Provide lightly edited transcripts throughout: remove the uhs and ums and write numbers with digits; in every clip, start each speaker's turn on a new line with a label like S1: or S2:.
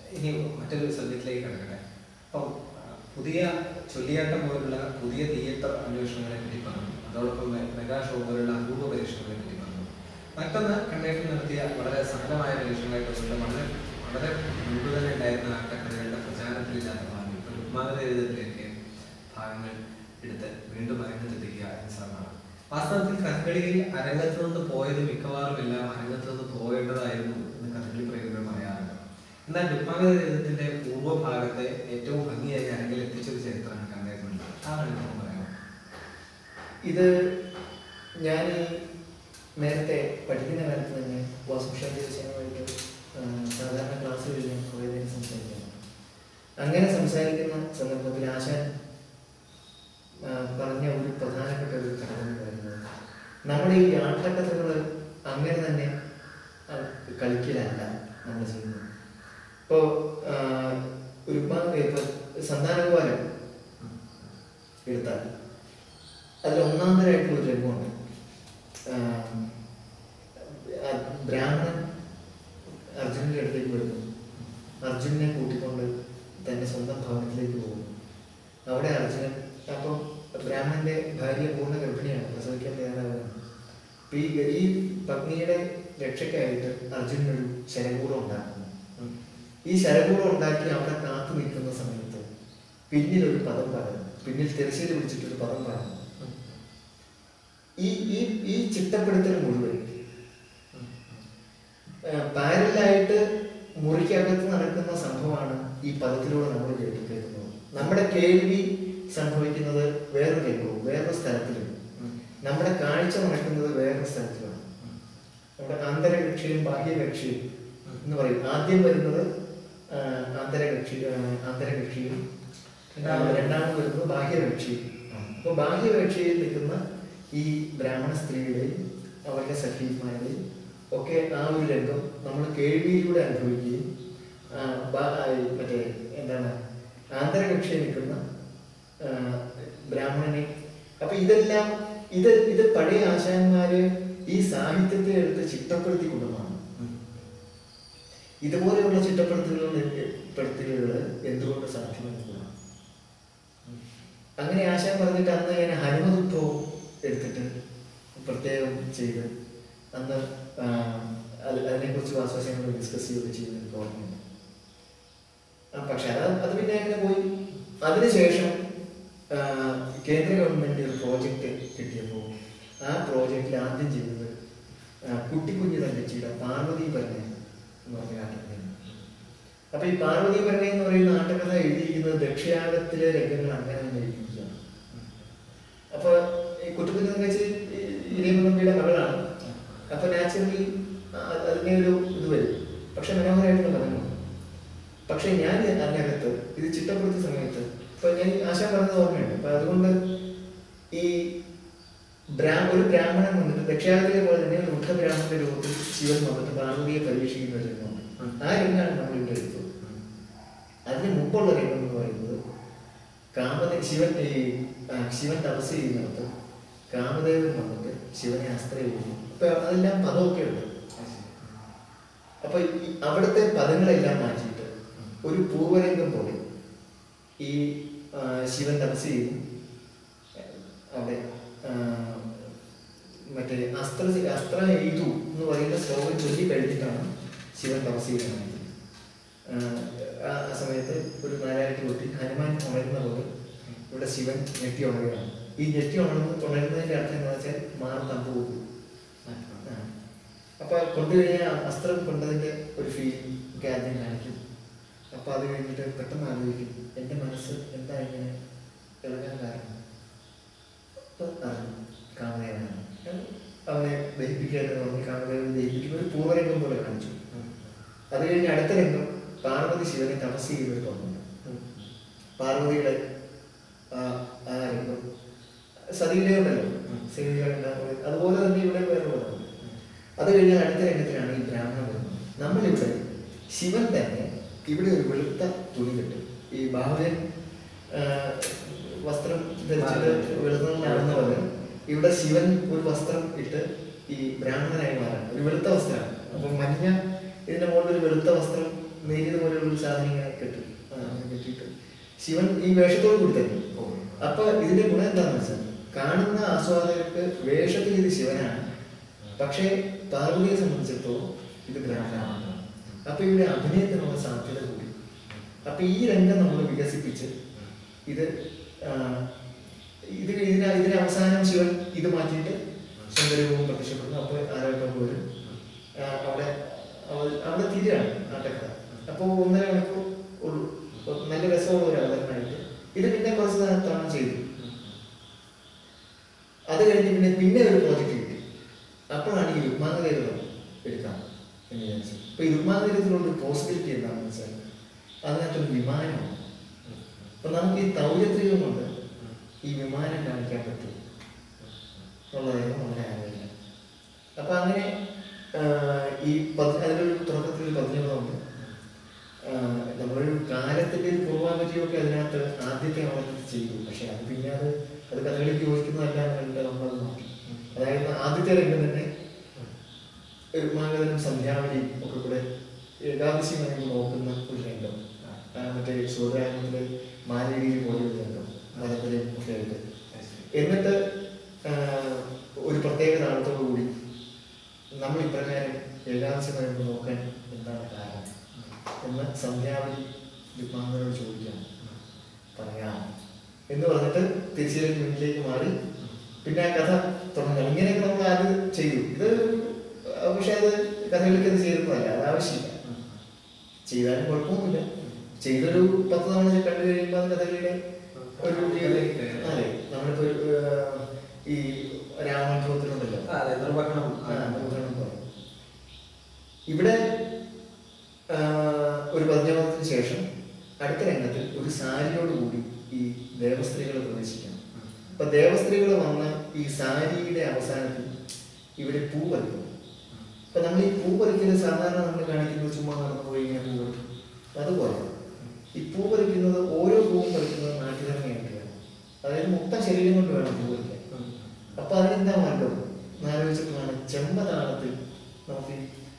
S1: ഇനി മറ്റൊരു സബ്ജക്റ്റിലേക്ക് കിടക്കട്ടെ. അപ്പം പുതിയ ചൊല്ലിയാട്ടം പോലുള്ള പുതിയ തിയേറ്റർ അന്വേഷണങ്ങളെ പറ്റി പറഞ്ഞു, അതോടൊപ്പം മെഗാ ഷോ പോലുള്ള അപൂർവ പരീക്ഷണങ്ങളെ പറ്റി പറഞ്ഞു. മറ്റൊന്ന് കണ്ണേറ്റിൽ നടത്തിയ വളരെ സഫലമായ പരീക്ഷണങ്ങളായിട്ടുള്ള വളരെ മുമ്പ് തന്നെ ഉണ്ടായിരുന്ന ആട്ടക്കഥകളുടെ പ്രചാരത്തിലില്ലാത്ത ഭാഗം, ഇപ്പോൾ രുക്മാവതീതത്തിലേക്ക് ഭാഗങ്ങൾ എടുത്ത് വീണ്ടും അരങ്ങത്തെത്തിക്കുക എന്ന ശ്രമമാണ്. വാസ്തവത്തിൽ കഥകളിയിൽ അരങ്ങത്ത് നിന്ന് പോയത് മിക്കവാറും എല്ലാം അരങ്ങത്ത് നിന്ന് പോകേണ്ടതായിരുന്നു എന്ന് കഥകളി പ്രേമികൾ പറയാറുണ്ട്. എന്നാൽ രുക്മാവതീതത്തിന്റെ പൂർവ്വഭാഗത്തെ ഏറ്റവും ഭംഗിയായി അരങ്ങിൽ എത്തിച്ചൊരു ചരിത്രമാണ് കണ്ണേറ്റിനുള്ളത്. ആ അനുഭവം പറയാമോ?
S2: ഇത് ഞാൻ നേരത്തെ പഠിക്കുന്ന കാലത്ത് തന്നെ വാസുഷാദിവസമായിട്ട് സാധാരണ ക്ലാസ്സുകളിൽ ഞാൻ കുറേ നേരം സംസാരിക്കുന്നു. അങ്ങനെ സംസാരിക്കുന്ന സന്ദർഭത്തിൽ ആശാൻ പറഞ്ഞ ഒരു പ്രധാനപ്പെട്ട ഒരു ഘടകം പറയുന്നത്, നമ്മുടെ ഈ ആട്ടക്കഥകൾ അങ്ങനെ തന്നെ കളിക്കലല്ല നമ്മൾ ചെയ്യുന്നത്. ഇപ്പോൾ ഇപ്പോൾ സന്താനകോലം എടുത്താൽ അതിൽ ഒന്നാന്തരമായിട്ടുള്ള ഒരു രംഗമുണ്ട്. ബ്രാഹ്മണൻ അർജുനന്റെ അടുത്തേക്ക് വരുന്നു. അർജുനനെ കൂട്ടിക്കൊണ്ട് തന്റെ സ്വന്തം ഭവനത്തിലേക്ക് പോകുന്നു. അവിടെ അർജുനൻ, അപ്പം ബ്രാഹ്മണന്റെ ഭാര്യ പൂർണ്ണ ഗർഭിണിയാണ്, പ്രസവിക്കാൻ തയ്യാറാവുകയാണ്. ഈ പത്നിയുടെ രക്ഷയ്ക്കായിട്ട് അർജുനനൊരു ശരകൂടം ഉണ്ടാക്കുന്നു. ഈ ശരകൂടം ഉണ്ടാക്കി അവിടെ കാത്തു നിൽക്കുന്ന സമയത്ത് പിന്നിലൊരു പദം പറഞ്ഞു, പിന്നിൽ തെരശ്ശീല പിടിച്ചിട്ടൊരു പദം പറഞ്ഞു. ഈ ചിട്ടപ്പെടുത്തൽ മുഴുവൻ പാരലായിട്ട് മുറിക്കകത്ത് നടക്കുന്ന സംഭവമാണ് ഈ പദത്തിലൂടെ നമ്മൾ കേൾക്കുന്നത്. നമ്മുടെ കേൾവി സംഭവിക്കുന്നത് വേറൊരു രംഗവും വേറൊരു സ്ഥലത്തിലും, നമ്മുടെ കാഴ്ച നടക്കുന്നത് വേറൊരു സ്ഥലത്തിലാണ്. നമ്മുടെ ആന്തരകക്ഷിയും ബാഹ്യകക്ഷിയും എന്ന് പറയും. ആദ്യം വരുന്നത് ആന്തരകക്ഷിയും രണ്ടാമത് വരുന്നത് ബാഹ്യകക്ഷിയും. അപ്പോൾ ബാഹ്യകക്ഷിയിൽ നിൽക്കുന്ന ഈ ബ്രാഹ്മണ സ്ത്രീകളെയും അവരുടെ സഖീമാരെയും ഒക്കെ ആ ഒരു രംഗം നമ്മൾ കേൾവിയിലൂടെ അനുഭവിക്കുകയും മറ്റേ എന്താണ് ആന്തരകക്ഷിയിൽ നിൽക്കുന്ന ബ്രാഹ്മണനെ. അപ്പൊ ഇതെല്ലാം ഇത് പഴയ ആശാന്മാര് ഈ സാഹിത്യത്തെ എടുത്ത് ചിട്ടപ്പെടുത്തി കൊണ്ടുമാണ്. ഇതുപോലെയുള്ള ചിട്ടപ്പെടുത്തലുകൾ എന്തുകൊണ്ട് സാധ്യമെന്നില്ല. അങ്ങനെ ആശാൻ പറഞ്ഞിട്ട് അന്ന് ഞാൻ ഹനുമതുത്വവും എടുത്തിട്ട് പ്രത്യേകം ചെയ്ത് അന്ന് അതിനെക്കുറിച്ച് വാസ്വാസ്യങ്ങൾ ഡിസ്കസ് ചെയ്യുകയൊക്കെ ചെയ്യുന്ന ഓർമ്മയുണ്ട്. പക്ഷെ അത് പിന്നെ അങ്ങനെ പോയി. അതിനുശേഷം കേന്ദ്ര ഗവൺമെന്റ് ഒരു പ്രോജക്റ്റ് കിട്ടിയപ്പോൾ ആ പ്രോജക്റ്റിൽ ആദ്യം ചെയ്തത് കുട്ടിക്കുഞ്ഞ് തങ്കച്ചിയുടെ പാർവതി ഭരണ എന്ന് പറഞ്ഞ ആട്ടക്കഥയാണ്. അപ്പൊ ഈ പാർവതി ഭരണ എന്ന് പറയുന്ന ആട്ടക്കഥ എഴുതിയിരിക്കുന്നത് ദക്ഷിണാഗത്തിലെ രംഗങ്ങൾ അങ്ങനെ തന്നെ എഴുതിയിരിക്കുകയാണ്. അപ്പൊ ഈ കുട്ടിക്കുഞ്ഞ് തങ്കച്ചി ഇരയമ്മയുടെ മകളാണ്. അപ്പൊ നാച്ചുറലി അതിനെ ഒരു ഇത് വരും. പക്ഷെ മനോഹരമായിട്ടുള്ള പദങ്ങളുണ്ട്. പക്ഷെ ഞാൻ അതിനകത്ത് ഇത് ചിട്ടപ്പെടുത്തിയ സമയത്ത് ഇപ്പൊ ഞാൻ ആശാൻ പറഞ്ഞത് ഓർമ്മയുണ്ട്. അപ്പൊ അതുകൊണ്ട് ഈ ഒരു ബ്രാഹ്മണൻ വന്നിട്ട് ദക്ഷിണാഗത്തിലെ പോലെ തന്നെ ഒരു വൃദ്ധബ്രാഹ്മണന്റെ രൂപത്തിൽ ശിവൻ വന്നിട്ട് പാർവതിയെ പരീക്ഷിക്കുന്ന ഒരു രംഗമുണ്ട്. ആ രംഗമാണ് നമ്മൾ ഇവിടെ എടുത്തത്. അതിന് മുമ്പുള്ള രംഗം എന്ന് പറയുന്നത് ശിവൻ തപസ് ചെയ്യുന്നിടത്ത് കാമദേവൻ വന്നിട്ട് ശിവനെ ആശ്രയിക്കുന്നു. അപ്പൊ അതെല്ലാം പദമൊക്കെ ഉണ്ട്. അപ്പൊ അവിടുത്തെ പദങ്ങളെല്ലാം മാറ്റിയിട്ട് ഒരു പൂർവരംഗം പോലെ ഈ ശിവൻ തപസ് ചെയ്യുന്നു. അവിടെ മറ്റേ അസ്ത്ര എയ്തു എന്ന് പറയുന്ന ശ്ലോകം ചൊല്ലി കഴിഞ്ഞിട്ടാണ് ശിവൻ തപസ് ചെയ്യുന്നത്. ആ സമയത്ത് ഒരു നാരായണ കൂട്ടി ഹനുമാൻ ഉണരുന്ന പോലെ ഇവിടെ ശിവൻ ഞെട്ടി ഉണരുകയാണ്. ഈ ഞെട്ടി ഉണരുന്നതിന്റെ അർത്ഥം എന്താ വെച്ചാൽ മാറി തമ്പ് പോകും. അപ്പൊ കൊണ്ടുകഴിഞ്ഞാൽ അസ്ത്രം കൊണ്ടതിന്റെ ഒരു ഫീലിംഗ് ഒക്കെ ആദ്യം കാണിക്കും. അപ്പൊ അത് കഴിഞ്ഞിട്ട് പെട്ടെന്ന് ആലോചിക്കും, എന്റെ മനസ്സ് എന്താ ഇങ്ങനെ ഇളകാൻ കാരണം. കാമദേവനാണ് അവനെ ദഹിപ്പിക്കാനെന്ന് പറഞ്ഞ് കാമദേവനെ ദഹിപ്പിക്കുന്ന ഒരു പൂർവ്വരംഗം പോലെ കാണിച്ചു. അത് കഴിഞ്ഞ് അടുത്ത രംഗം പാർവതി ശിവനെ തപസ് ചെയ്യുന്നൊരു തോന്നുന്നുണ്ട്. പാർവതിയുടെ ആ രംഗം സതിയിലുണ്ടല്ലോ, അതുപോലെ തന്നെ ഇവിടെ വേറെ തോന്നുന്നു. അത് കഴിഞ്ഞാൽ അടുത്ത രംഗത്തിലാണ് ഈ ബ്രാഹ്മണൻ വരുന്നത്. നമ്മളിവിടെ ശിവൻ തന്നെ ഇവിടെ ഒരു വെളുത്ത തുണി കെട്ടും. ഈ ബാഹുവൻ വസ്ത്രം ധരിച്ചിട്ട് വെളുത്തവനാണെന്ന് പോലെ ഇവിടെ ശിവൻ ഒരു വസ്ത്രം ഇട്ട് ഈ ബ്രാഹ്മണനായി മാറാൻ ഒരു വെളുത്ത വസ്ത്രമാണ്. അപ്പം മഞ്ഞ ഇതിന്റെ മുകളിൽ ഒരു വെളുത്ത വസ്ത്രം നേരിയതുപോലെയുള്ള ഒരു സാധനം ഇങ്ങനെ കെട്ടിയിട്ട് ശിവൻ ഈ വേഷത്തോട് കൂടി തന്നെ. അപ്പൊ ഇതിന്റെ ഗുണം എന്താണെന്ന് വെച്ചാൽ കാണുന്ന ആസ്വാദകർക്ക് വേഷത്തിൽ ഇത് ശിവനാണ്, പക്ഷേ പാർവതിയെ സംബന്ധിച്ചിടത്തോളം ഇത് ബ്രഹ്മനാണ്. അപ്പൊ ഇവിടെ അഭിനയത്തിനുള്ള സാധ്യത കൂടി. അപ്പൊ ഈ രംഗം നമ്മൾ വികസിപ്പിച്ച് ഇതിന് അവസാനം ശിവൻ ഇത് മാറ്റിയിട്ട് സുന്ദരവും പ്രത്യക്ഷപ്പെടുന്നു. അപ്പോൾ ആരോഗ്യം പോലും അവിടെ തിരിയാണ് നാട്ടക്കഥ. അപ്പോൾ 1.5 മണിക്കൂർ ഉള്ളൂ. നല്ല രസമുള്ള ഒരു അവതരണമായിട്ട് ഇത് പിന്നെ കുറച്ച് തവണ ചെയ്തു. അത് കഴിഞ്ഞ് പിന്നെ ഒരു പ്രോജക്റ്റ് കിട്ടി. അപ്പോഴാണ് ഈ രുക്മാംഗതീരം എടുക്കാം എന്ന് വിചാരിച്ചത്. അപ്പൊ ഈ രുക്മാംഗതീരത്തിലുള്ള പോസിബിലിറ്റി എന്താണെന്ന് വെച്ചാൽ അതിനകത്തൊരു വിമാനമാണ്. അപ്പൊ നമുക്ക് ഈ തൗര്യത്രികം കൊണ്ട് ഈ വിമാനം കാണിക്കാൻ പറ്റും എന്നുള്ളതായിരുന്നു നമ്മുടെ ആലോചന. അപ്പൊ അങ്ങനെ അതിലൊരു തുടക്കത്തിൽ പറഞ്ഞതുകൊണ്ട് നമ്മളൊരു കാലത്തിന്റെ ഒരു പൂർവാപരിയൊക്കെ അതിനകത്ത് ആദ്യത്തെ അവതരണത്തിൽ ചെയ്തു. പക്ഷെ അത് പിന്നെ അത് കഥകളിക്ക് യോജിക്കുന്നതല്ല എന്ന് നമ്മളത് മാറ്റി. അതായത് ആദ്യത്തെ രംഗം തന്നെ രുക്മാംഗതനും സന്ധ്യാവലിയും ഒക്കെ കൂടെ ഏകാദശിയുമായി നോക്കുന്ന ഒരു രംഗം, മറ്റേ സൂര്യാഗത്തിലെ മാലിന്യം പോലൊരു രംഗം മലത്തിലും ഒക്കെ ആയിട്ട്. എന്നിട്ട് ഒരു പ്രത്യേക താളത്തോടു കൂടി നമ്മൾ ഇപ്രകാരം ഏകാദശിയുമായി നോക്കാൻ എന്താണ് കാരണം എന്ന് സന്ധ്യാവലി രുക്മാംഗതനോട് ചോദിക്കാം, പറയാം എന്ന് പറഞ്ഞിട്ട് തിരിച്ചിലേക്ക് മുന്നിലേക്ക് മാറി പിന്നെ ആ കഥ തുടങ്ങണം. ഇങ്ങനെയൊക്കെ നമ്മൾ ആദ്യം ചെയ്തു. ഇത് പക്ഷെ അത് കഥകളിലേക്ക് അത് ചേരുന്നതല്ല, അത് ആവശ്യമില്ല. ചെയ്താലും കുഴപ്പമൊന്നുമില്ല. ചെയ്തൊരു 10 തവണ കണ്ടു കഴിയുമ്പോൾ അത് കഥകളിയുടെ ഒരു അതെ. നമ്മളിപ്പോ ഈ രാമോത്സവത്തിലുണ്ടല്ലോ ഇവിടെ ഒരു 15 ശേഷം അടുത്ത രംഗത്തിൽ ഒരു സാരിയോട് കൂടി ഈ ദേവസ്ത്രീകൾ പ്രവേശിക്കണം. അപ്പൊ ദേവസ്ത്രീകൾ വന്ന് ഈ സാരിയുടെ അവസാനത്തിൽ ഇവിടെ പൂ പറിക്കും. അപ്പൊ നമ്മൾ ഈ പൂ പറിക്കുന്നത് സാധാരണ നമ്മൾ കാണിക്കുന്നത് ചുമ്മാ നടന്നു പോയി ഇങ്ങനെ പൂ പറിക്കും. അതുപോലെ ഈ പൂ പറിക്കുന്നത് ഓരോ പൂവും പറിക്കുന്നത് നാട്ടുകാരനെയായിട്ട് വേണം. അതായത് മൊത്തം ശരീരം കൊണ്ട് വേണം പൂ പറിക്കാൻ. അപ്പൊ അതിനെന്താ മാർഗം എന്നാലോചിച്ചപ്പോഴാണ് ചെമ്പതാളത്തിൽ നമുക്ക്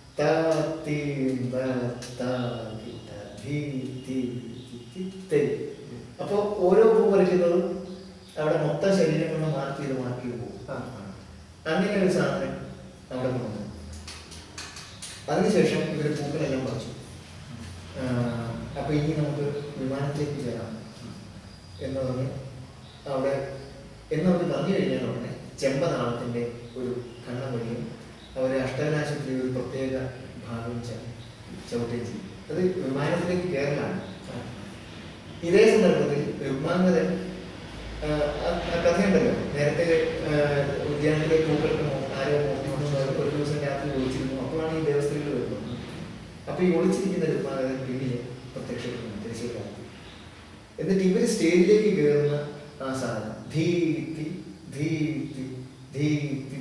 S2: അപ്പൊ ഓരോ പൂ പറിക്കുന്നതും അവിടെ മൊത്തം ശരീരം കൊണ്ട് മാർക്ക് ചെയ്ത് പോകും. അങ്ങനെ ഒരു സാധനം അവിടെ കൊണ്ടു. അതിനുശേഷം ഇവര് പൂക്കളെല്ലാം പറിച്ചു. അപ്പൊ ഇനി നമുക്ക് വിമാനത്തിലേക്ക് കയറാം എന്ന് പറഞ്ഞ് അവിടെ എന്നവർ പറഞ്ഞു കഴിഞ്ഞാൽ ഉടനെ ചെമ്പനാളത്തിന്റെ ഒരു കണ്ണം വഴിയും അവര് അഷ്ടകനാശത്തിൽ ഒരു പ്രത്യേക ഭാഗം ചവിട്ടുകയും ചെയ്യും. അത് വിമാനത്തിലേക്ക് കയറലാണ്. ഇതേ സന്ദർഭത്തിൽ രുക്മാംഗതൻ കഥയുണ്ടല്ലോ, നേരത്തെ ഉദ്യാനത്തിലെ പൂക്കൾക്ക് ആരോ ഒരു ദിവസം രാത്രി ഒളിച്ചിരുന്നു. അപ്പോഴാണ് ഈ ദേവസ്ത്രീകൾ വരുന്നത്. അപ്പൊ ഈ ഒളിച്ചിരിക്കുന്ന രുക്മാംഗതൻ പിന്നില് പ്രത്യക്ഷപ്പെടുന്നു തിരിച്ചുകാലത്ത്. എന്നിട്ട് ഇവര് സ്റ്റേജിലേക്ക് കയറുന്ന ആ സാധനം ധീത്തി ധീത്തി ധീത്തി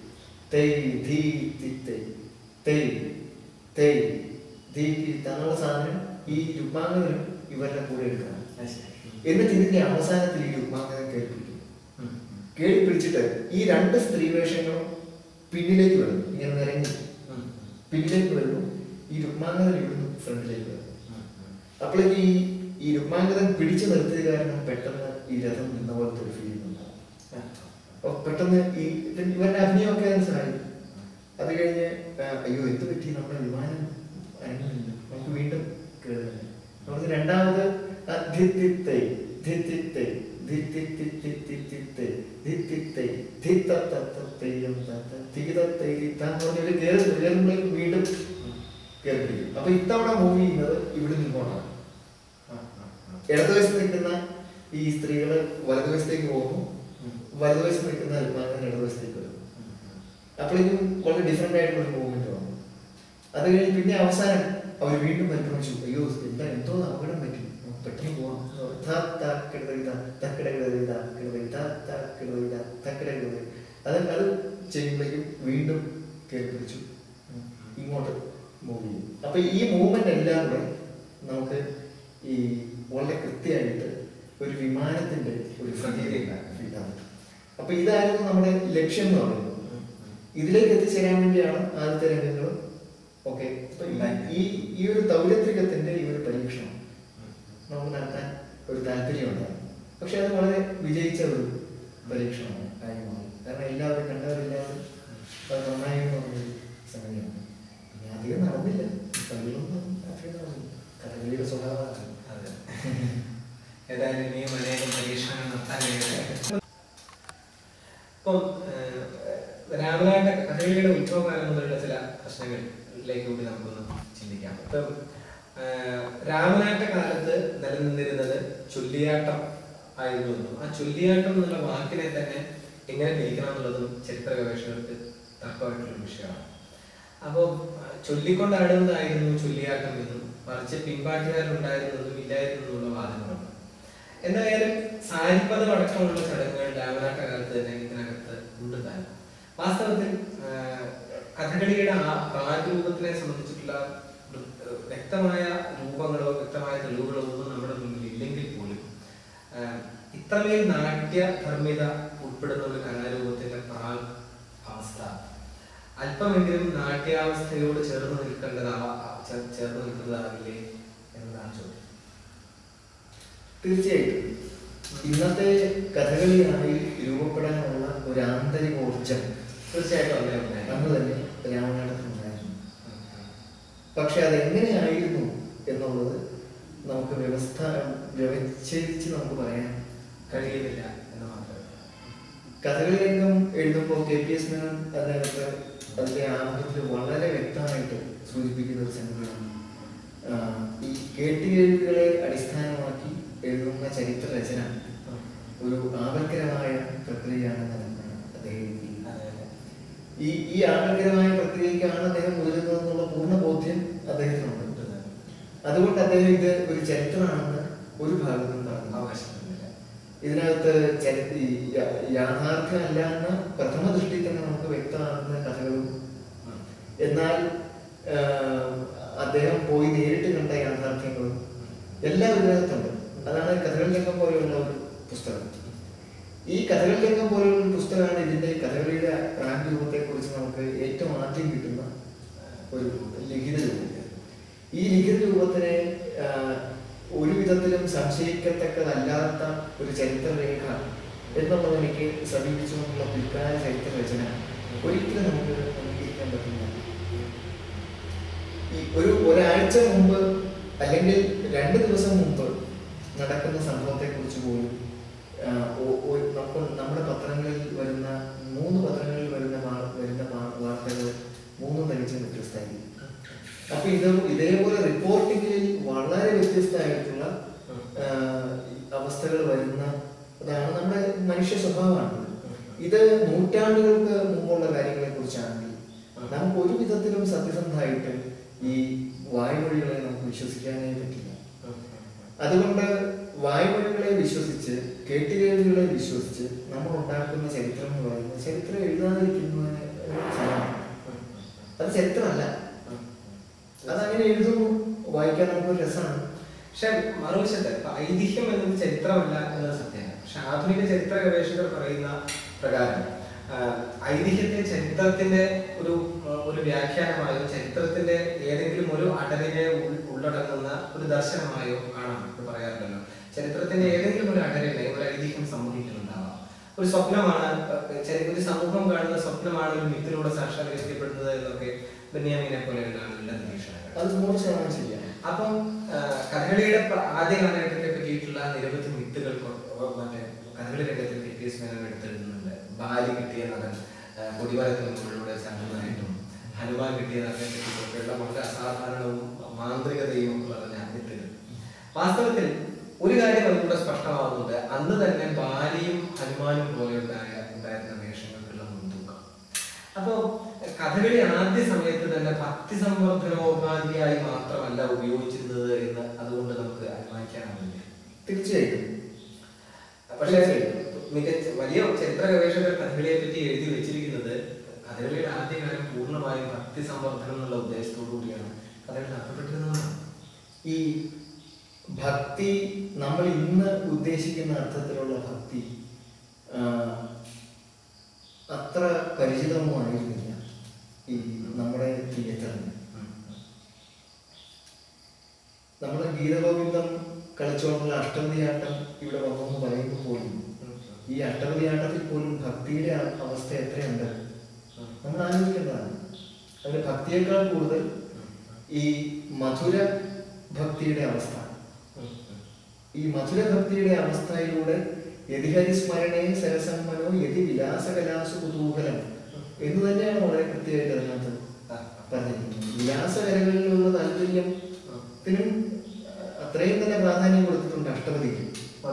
S2: തന്നുള്ള സാധനം ഈ രുക്മാംഗതനും ഇവരുടെ കൂടെ എടുക്കണം. എന്നിട്ട് ഇതിന്റെ അവസാനത്തിൽ ഈ രുക്മാംഗതൻ കേൾപ്പിക്കും. കേൾപ്പിടിച്ചിട്ട് ഈ 2 സ്ത്രീവേഷങ്ങളും പിന്നിലേക്ക് വരുന്നു. ഇങ്ങനെ നിരങ്ങി പിന്നിലേക്ക് വരുന്നു. ഈ രുക്മാംഗതൻ ഇവിടുന്ന് ഫ്രണ്ടിലേക്ക് വരുന്നു. അപ്പോഴേക്ക് ഈ രുക്മാംഗതൻ പിടിച്ചു നിർത്തിയ കാരണം പെട്ടെന്ന് ഈ രഥം നിന്ന പോലത്തെ ഒരു ഫീലിംഗ് ഉണ്ടാവും. അപ്പൊ പെട്ടെന്ന് ഇവരുടെ അഭിനയമൊക്കെ മനസ്സിലായി. അത് കഴിഞ്ഞ് അയ്യോ എന്ത് പറ്റി, നമ്മുടെ വിമാനം അനങ്ങുന്നില്ല, നമുക്ക് വീണ്ടും കേൾക്കുന്നത്. നമുക്ക് രണ്ടാമത് വീണ്ടും കേൾപ്പിക്കും. അപ്പൊ ഇത്തവണ മൂവ് ചെയ്യുന്നത് ഇവിടെ നിന്നുകൊണ്ടാണ്. ഇടതുവശത്ത് നിൽക്കുന്ന ഈ സ്ത്രീകള് വലതുവശത്തേക്ക് പോകുന്നു, വലതുവശത്ത് നിൽക്കുന്ന രുക്മാംഗതൻ ഇടതുവശത്തേക്ക് വരും. അപ്പോഴേക്കും വളരെ ഡിഫറെന്റ് ആയിട്ടുള്ള ഒരു മൂവ്മെന്റ് വന്നു. അത് കഴിഞ്ഞ് പിന്നെ അവസാനം അവർ വീണ്ടും പരിക്രമിച്ചു. അയ്യോ എന്തോ അപകടം പറ്റി, പെട്ടെന്ന് പോകണം. അത് ചെയ്യുമ്പോഴേക്കും വീണ്ടും കേൾപ്പിച്ചു ഇങ്ങോട്ട് മൂവ് ചെയ്യും. അപ്പൊ ഈ മൂവ്മെന്റ് എല്ലാം കൂടെ നമുക്ക് ഈ വളരെ കൃത്യമായിട്ട് ഒരു വിമാനത്തിന്റെ ഒരു ഫീലാണ്. അപ്പൊ ഇതായിരുന്നു നമ്മുടെ ലക്ഷ്യം എന്ന് പറയുന്നത്. ഇതിലേക്ക് എത്തിച്ചേരാൻ വേണ്ടിയാണ് ആദ്യത്തെ രംഗങ്ങളും ഒക്കെ. ഈ ഈ ഒരു തൗരത്രികത്തിന്റെ ഈ ഒരു പരീക്ഷണം നമുക്ക് നടത്താൻ ഒരു താല്പര്യമുണ്ടായിരുന്നു. പക്ഷെ അത് വളരെ വിജയിച്ച ഒരു പരീക്ഷണമാണ് ആയി മാറി. കാരണം എല്ലാവരും കണ്ടവരെല്ലാവരും അത് നന്നായി എന്ന് പറഞ്ഞൊരു സംഗതിയാണ്. പിന്നെ അധികം നടന്നില്ല, കളികളൊന്നും അധികം നടന്നില്ല. കഥകളിയുടെ സ്വഭാവമാണ്.
S1: ഏതായാലും ഇനിയും അനേകം പരീക്ഷണങ്ങൾ നടത്താൻ. ഇപ്പം രാമനാട്ട കഥകളിയുടെ ഉത്സവകാലം മുതലുള്ള ചില പ്രശ്നങ്ങളിലേക്ക് കൂടി നമുക്കൊന്ന് ചിന്തിക്കാം. ഇപ്പം രാമനാട്ട കാലത്ത് നിലനിന്നിരുന്നത് ചൊല്ലിയാട്ടം ആയിരുന്നു എന്നും ആ ചൊല്ലിയാട്ടം എന്നുള്ള വാക്കിനെ തന്നെ എങ്ങനെ പിരിക്കണം എന്നുള്ളതും ചരിത്ര ഗവേഷകർക്ക് തർക്കമായിട്ടുള്ളൊരു വിഷയമാണ്. അപ്പോൾ ചൊല്ലിക്കൊണ്ടാടുന്നതായിരുന്നു ചൊല്ലിയാട്ടം എന്നും മറിച്ച് പിൻപാട്ടുകാരുണ്ടായിരുന്നതും ഇല്ലായിരുന്നു എന്നുള്ള വാദങ്ങളുണ്ട്. എന്തായാലും സാരിപ്പദം അടക്കമുള്ള ചടങ്ങുകൾ രാമനാട്ട കാലത്ത് തന്നെ ഇതിനകത്ത് ഉണ്ട് താനും. വാസ്തവത്തിൽ കഥകളിയുടെ ആ പ്രാരൂപത്തിനെ സംബന്ധിച്ചിട്ടുള്ള വ്യക്തമായ രൂപങ്ങളോ വ്യക്തമായ തെളിവുകളോ ഒന്നും നമ്മുടെ മുന്നിൽ ഇല്ലെങ്കിൽ പോലും ഇത്രമേൽ നാട്യധർമ്മിത ഉൾപ്പെടുന്ന ഒരു കലാരൂപത്തിന്റെ അവസ്ഥ അല്പമെങ്കിലും നാട്യാവസ്ഥയോട് ചേർന്ന് നിൽക്കേണ്ടതാവില്ലേ എന്നതാണ് ചോദ്യം.
S2: തീർച്ചയായിട്ടും ഇന്നത്തെ കഥകളിയായി രൂപപ്പെടാനുള്ള ഒരു ആന്തരിക ഊർജം
S1: തീർച്ചയായിട്ടും
S2: അന്ന് തന്നെ രാമനാട്ടത്തിനുണ്ടായിരുന്നു. പക്ഷെ അതെങ്ങനെയായിരുന്നു എന്നുള്ളത് നമുക്ക് വ്യവച്ഛേദിച്ച് നമുക്ക് പറയാൻ
S1: കഴിയുന്നില്ല എന്ന് മാത്രമേ.
S2: കഥകളി രംഗം എഴുതുമ്പോൾ KPS മേനോൻ അതിനകത്ത് അതിന്റെ ആമുഖത്തിൽ വളരെ വ്യക്തമായിട്ട് സൂചിപ്പിക്കുന്ന ഒരു സംഗതിയാണ് ഈ കേട്ടുകേൾവികളെ അടിസ്ഥാനമാക്കി എഴുതുന്ന ചരിത്ര രചന ഒരു ആപൽക്കരമായ പ്രക്രിയയാണെന്ന് അദ്ദേഹം ഈ ആപൽക്കരമായ പ്രക്രിയക്കാണ് അദ്ദേഹം മുതിരുന്നതെന്നുള്ള പൂർണ്ണ ബോധ്യം അദ്ദേഹത്തിനുണ്ട്. അതുകൊണ്ട് അദ്ദേഹം ഇത് ഒരു ചരിത്രമാണെന്ന് ഒരു ഭാഗത്തും പറഞ്ഞു
S1: അവകാശപ്പെടുന്നില്ല.
S2: ഇതിനകത്ത് യാഥാർത്ഥ്യമല്ല എന്ന് പ്രഥമ ദൃഷ്ടി തന്നെ നമുക്ക് വ്യക്തമാകുന്ന കഥകളും എന്നാൽ അദ്ദേഹം പോയി നേരിട്ട് കണ്ട യാഥാർത്ഥ്യങ്ങളും എല്ലാം ഇതിനകത്തുണ്ട്. അതാണ് കഥകളി രംഗം പോലെയുള്ള ഒരു പുസ്തകം. ഈ കഥകളി രംഗം പോലെയുള്ള ഒരു പുസ്തകമാണ് ഇതിന്റെ കഥകളിയുടെ പ്രാഗ് രൂപത്തെ കുറിച്ച് നമുക്ക് ഏറ്റവും ആദ്യം കിട്ടുന്ന ഒരു ലിഖിത രൂപം. ഈ ലിഖിത രൂപത്തിനെ ഒരു വിധത്തിലും സംശയിക്കത്തക്കതല്ലാത്ത ഒരു ചരിത്രരേഖ എന്നുള്ളതിലേക്ക് സമീപിച്ചുകൊണ്ടുള്ള പിൽക്കാല ചരിത്ര രചന ഒരിക്കലും നമുക്ക് അംഗീകരിക്കാൻ പറ്റില്ല. ഈ ഒരാഴ്ച മുമ്പ് അല്ലെങ്കിൽ 2 ദിവസം മുമ്പ് നടക്കുന്ന സംഭവത്തെ കുറിച്ച് പോലും നമ്മുടെ പത്രങ്ങളിൽ വരുന്ന 3 പത്രങ്ങളിൽ വരുന്ന വാർത്തകൾ 3 തികച്ചും വ്യത്യസ്തമായിരിക്കും. അപ്പൊ ഇതേപോലെ റിപ്പോർട്ടിങ്ങിൽ വളരെ വ്യത്യസ്തമായിട്ടുള്ള അവസ്ഥകൾ വരുന്ന അതാണ് നമ്മുടെ മനുഷ്യ സ്വഭാവമാണ്. ഇത് നൂറ്റാണ്ടുകൾക്ക് മുമ്പുള്ള കാര്യങ്ങളെ കുറിച്ചാണെങ്കിൽ നമുക്ക് ഒരു വിധത്തിലും സത്യസന്ധമായിട്ട് ഈ വായ്മൊഴികളെ നമുക്ക് വിശ്വസിക്കാനേ പറ്റില്ല. അതുകൊണ്ട് വായ്മൊഴികളെ വിശ്വസിച്ച് കേട്ടുകേൾവികളെ വിശ്വസിച്ച് നമ്മൾ ഉണ്ടാക്കുന്ന ചരിത്രം എന്ന് പറയുന്നത് ചരിത്രം എഴുതാതിരിക്കുന്നതിന് സമാനമാണ്. അത് ചരിത്രമല്ല. അതങ്ങനെ എഴുതുന്നു, വായിക്കാൻ നമുക്ക് രസമാണ്.
S1: പക്ഷെ മറുവശത്ത് ഐതിഹ്യം എന്നത് ചരിത്രമല്ല എന്നത് സത്യമാണ്. പക്ഷെ ആധുനിക ചരിത്ര ഗവേഷകർ പറയുന്ന പ്രകാരം ഐതിഹ്യത്തെ ചരിത്രത്തിന്റെ ഒരു വ്യാഖ്യാനമായോ ചരിത്രത്തിന്റെ ഏതെങ്കിലും ഒരു അടലിനെ ഉള്ളടങ്ങുന്ന ഒരു ദർശനമായോ കാണാം എന്ന് പറയാറില്ലല്ലോ. ചരിത്രത്തിന്റെ ഏതെങ്കിലും ഒരു അടലിനെ ഒരു ഐതിഹ്യം സംഭവിക്കുന്നുണ്ടാവാം. ഒരു സ്വപ്നമാണ്, ഒരു സമൂഹം കാണുന്ന സ്വപ്നമാണ് ഒരു മിത്തിലൂടെ സാക്ഷാത്കരിക്കപ്പെടുന്നത് എന്നൊക്കെ ബെന്യാമിനെ പോലെയുള്ള ആളുകളുടെ നിരീക്ഷണങ്ങൾ.
S2: അത് 100% ശരിയാണ്.
S1: അപ്പം കഥകളിയുടെ ആദ്യ കാലഘട്ടത്തെ പറ്റിയിട്ടുള്ള നിരവധി മിത്തുകൾ മറ്റേ കഥകളി രംഗത്തിൽ KPS മേനോൻ എടുത്തെഴുതുന്നുണ്ട്. ബാലി കിട്ടിയ നടൻ കൊടിമരത്തിന് മുകളിലൂടെ ചങ്ങുന്നതായിട്ടും ഹനുമാൻ കിട്ടിയ നടനെ പറ്റിയിട്ടുള്ള വളരെ അസാധാരണവും മാന്ത്രികതയും ഒക്കെ പറഞ്ഞ മിത്തുകൾ. വാസ്തവത്തിൽ ഒരു കാര്യം അതിലൂടെ സ്പഷ്ടമാകുന്നുണ്ട്. അന്ന് തന്നെ ബാലിയും ഹനുമാനും പോലെ ഉണ്ടായിരുന്ന വേഷങ്ങൾക്കുള്ള മുൻതൂക്കം. അപ്പോ കഥകളി ആദ്യ സമയത്ത് തന്നെ ഭക്തി സംവർദ്ധനോപാധിയായി മാത്രമല്ല ഉപയോഗിച്ചിരുന്നത് എന്ന് അതുകൊണ്ട് നമുക്ക് അനുമാനിക്കാനാവില്ല.
S2: തീർച്ചയായിട്ടും.
S1: പക്ഷേ വലിയ ചരിത്ര ഗവേഷകർ കഥകളിയെ പറ്റി എഴുതി വെച്ചിരിക്കുന്നത് കഥകളിയുടെ ആദ്യകാലം പൂർണ്ണമായും ഭക്തി സംവർദ്ധനം എന്നുള്ള ഉദ്ദേശത്തോടു കൂടിയാണ് കഥകളി നടത്തപ്പെട്ടിരുന്നത്.
S2: ഈ ഭക്തി നമ്മൾ ഇന്ന് ഉദ്ദേശിക്കുന്ന അർത്ഥത്തിലുള്ള ഭക്തി അത്ര പരിചിതമോ ആയിരുന്നില്ല ഈ നമ്മുടെ തിയേറ്ററിന്. നമ്മുടെ ഗീതഗോവിന്ദം കളിച്ചുകൊണ്ടുള്ള അഷ്ടപതിയാട്ടം ഇവിടെ വന്നെന്ന് പറയുമ്പോൾ പോലും ഈ അഷ്ടപതിയാട്ടത്തിൽ പോലും ഭക്തിയുടെ അവസ്ഥ എത്രയുണ്ട് നമ്മൾ ആലോചിക്കേണ്ടതാണ്. അതിന് ഭക്തിയേക്കാൾ കൂടുതൽ ഈ മധുര ഭക്തിയുടെ അവസ്ഥ, ഈ മധുര ഭക്തിയുടെ അവസ്ഥയിലൂടെ യതിഹരി സ്മരണേ സരസമ്മനോ യതി വിലാസകലാസു കുതൂഹലം എന്ന് തന്നെയാണ് വളരെ കൃത്യമായിട്ട് അതിനകത്ത് പറഞ്ഞിരിക്കുന്നത്. വിലാസകലകളിലുള്ള താല്പര്യത്തിനും അത്രയും തന്നെ പ്രാധാന്യം കൊടുത്തിട്ടുണ്ട് അഷ്ടപതിക്ക്.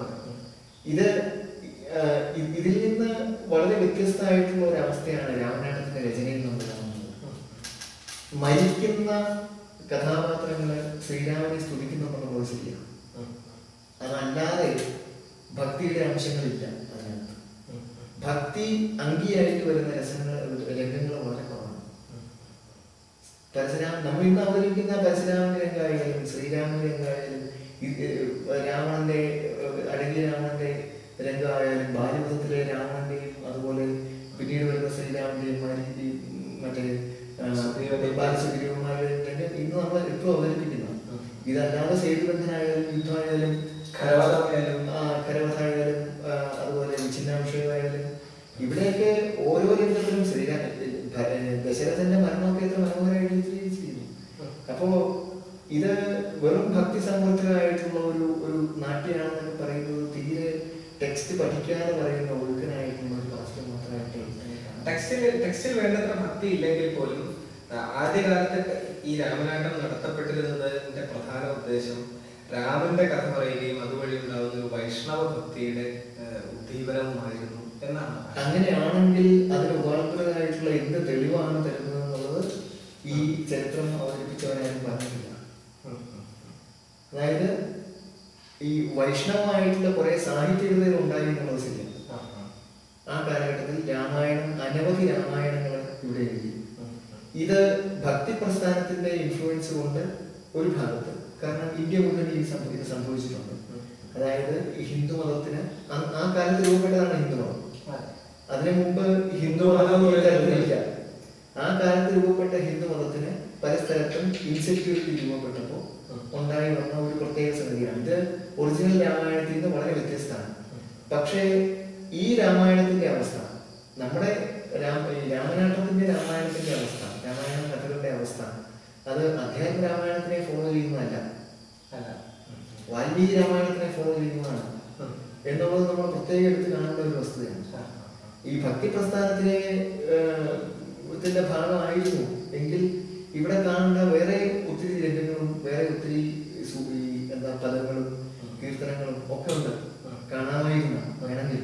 S2: ഇതിൽ നിന്ന് വളരെ വ്യത്യസ്തമായിട്ടുള്ള ഒരു അവസ്ഥയാണ് രാമനാട്ടത്തിന്റെ രചനയിൽ നമ്മൾ കാണുന്നത്. മരിക്കുന്ന കഥാപാത്രങ്ങള് ശ്രീരാമനെ സ്തുതിക്കുന്നുണ്ടെന്നുള്ളത് ശരിയാണ്. അതല്ലാതെ ഭക്തിയുടെ അംശങ്ങളില്ല അതിനകത്ത്. ഭക്തി അങ്കിയായിട്ട് വരുന്ന രംഗങ്ങൾ വളരെ കുറവാണ്. പരശുരാമൻ നമ്മൾ ഇന്ന് അവതരിപ്പിക്കുന്ന പരശുരാമന്റെ രംഗമായാലും ശ്രീരാമന്റെ രംഗമായാലും രാവണന്റെ അഴകിയ രാവണന്റെ രംഗമായാലും ബാല്യവധത്തിലെ രാവണന്റെയും അതുപോലെ പിന്നീട് വരുന്ന ശ്രീരാമന്റെയും മറ്റേ ബാലസുഗ്രീവന്മാരുടെ രംഗം ഇന്ന് നമ്മൾ എപ്പോഴും അവതരിപ്പിക്കുന്ന. ഇതല്ലാതെ സേതുബന്ധനായാലും യുദ്ധമായാലും കരവധായാലും അതുപോലെ വിച്ഛിന്നാംശമായാലും ഇവിടെയൊക്കെ ഓരോ രംഗത്തിലും ദശരഥന്റെ മരണമൊക്കെ എത്ര മനോഹരമായിട്ട് ചിത്രീകരിച്ചിരിക്കുന്നു. അപ്പോ ഇത് വെറും ഭക്തി സമൃദ്ധമായിട്ടുള്ള ഒരു നാട്യമാണെന്നൊക്കെ പറയുന്നത് തീരെ ടെക്സ്റ്റ് പഠിക്കാതെ പറയുന്ന ഒഴുക്കനായിട്ടുള്ള ഒരു ഭാഷ മാത്രമായിട്ട്
S1: ടെക്സ്റ്റിൽ വേണ്ടത്ര ഭക്തി ഇല്ലെങ്കിൽ പോലും ആദ്യകാലത്ത് ഈ രാമനാട്ടം നടത്തപ്പെട്ടിരുന്നതിന്റെ പ്രധാന ഉദ്ദേശം രാമന്റെ കഥ പറയുകയും അതുവഴി ഉണ്ടാകുന്ന ഒരു വൈഷ്ണവ ഭക്തിയുടെ ഉദ്ദീപനവുമായിരുന്നു എന്നാണ്.
S2: അങ്ങനെയാണെങ്കിൽ അതിന് ഉപാൽപരമായിട്ടുള്ള എന്ത് തെളിവാണ് തരുന്നത് എന്നുള്ളത് ഈ ചരിത്രം അവതരിപ്പിച്ചവരാരും പറഞ്ഞിട്ടില്ല. അതായത് ഈ വൈഷ്ണവമായിട്ടുള്ള കുറെ സാഹിത്യകൃതികൾ ഉണ്ടായി എന്നുള്ളത് ശരിയാണ്. ആ കാലഘട്ടത്തിൽ രാമായണം, അനവധി രാമായണങ്ങൾ ഇവിടെ എഴുതി. ഇത് ഭക്തി പ്രസ്ഥാനത്തിന്റെ ഇൻഫ്ലുവൻസ് കൊണ്ട് ഒരു ഭാഗത്ത്, കാരണം ഇന്ത്യ മുഴുവൻ ഇത് സംഭവിച്ചിട്ടുണ്ട്. അതായത് ഈ ഹിന്ദു മതത്തിന് ആ കാലത്ത് രൂപപ്പെട്ടതാണ് ഹിന്ദു മതം. അതിനു മുമ്പ് ഹിന്ദു മതം ഇല്ല. ആ കാലത്ത് രൂപപ്പെട്ട ഹിന്ദു മതത്തിന് പല സ്ഥലത്തും ഇൻസെക്യൂരിറ്റി രൂപപ്പെട്ടപ്പോൾ ഉണ്ടായി വന്ന ഒരു പ്രത്യേക സംഗതിയാണ്. ഇത് ഒറിജിനൽ രാമായണത്തിൽ നിന്ന് വളരെ വ്യത്യസ്തമാണ്. പക്ഷേ ഈ രാമായണത്തിന്റെ അവസ്ഥ, നമ്മുടെ രാമനാട്ടത്തിന്റെ രാമായണത്തിന്റെ അവസ്ഥ, രാമായണ കഥകളുടെ അവസ്ഥ, അത് അധ്യാത്മ രാമായണത്തിനെ ഫോളോ ചെയ്യുന്നതല്ല, വാൽമീകി രാമായണത്തിനെ ഫോളോ ചെയ്യുന്നതാണ് എന്നുള്ളത് നമ്മൾ പ്രത്യേകം എടുത്ത് കാണേണ്ട ഒരു വസ്തുതയാണ്. ഈ ഭക്തി പ്രസ്ഥാനത്തിനെ ത്തിന്റെ ഭാഗമായിരുന്നു എങ്കിൽ ഇവിടെ കാണുന്ന വേറെ ഒത്തിരി രംഗങ്ങളും വേറെ ഒത്തിരി പദങ്ങളും കീർത്തനങ്ങളും ഒക്കെ ഉണ്ട്, കാണാമായിരുന്നു. വേണമെങ്കിൽ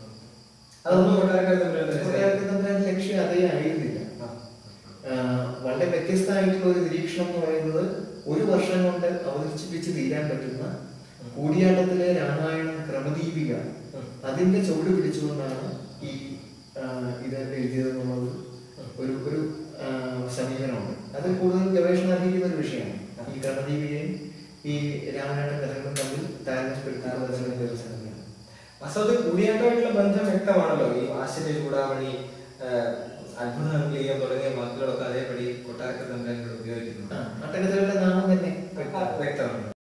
S2: ലക്ഷ്യം അതേ ആയിരുന്നില്ല. വളരെ വ്യത്യസ്തമായിട്ടുള്ള ഒരു നിരീക്ഷണം എന്ന് പറയുന്നത് ഒരു വർഷം കൊണ്ട് അവതരിപ്പിച്ച് തീരാൻ പറ്റുന്ന കൂടിയാട്ടത്തിലെ രാമായണ ക്രമദീപിക, അതിന്റെ ചുവട് പിടിച്ചുകൊണ്ടാണ് ഈ ഇത് എഴുതിയതെന്നുള്ളത് ഒരു സമീപനമുണ്ട്. അത് കൂടുതൽ ഗവേഷണാർഹിക്കുന്ന ഒരു വിഷയമാണ്. ഈ ക്രമദീപികയും ഈ രാമായണ കഥകളും തമ്മിൽ താരതമ്യപ്പെടുത്തുന്ന
S1: വാസ്തവത്തിൽ കൂടിയാട്ടമായിട്ടുള്ള ബന്ധം വ്യക്തമാണല്ലോ. ഈ ആശ്ചര്യ ചൂടാമണി, അത്ഭുതം തുടങ്ങിയ വാക്കുകളൊക്കെ അതേപടി കൊട്ടാരക്കര തമ്പുരാൻ ഉപയോഗിക്കുന്നു.
S2: അട്ടകഥകളുടെ നാമം തന്നെ
S1: വ്യക്തമാണ്.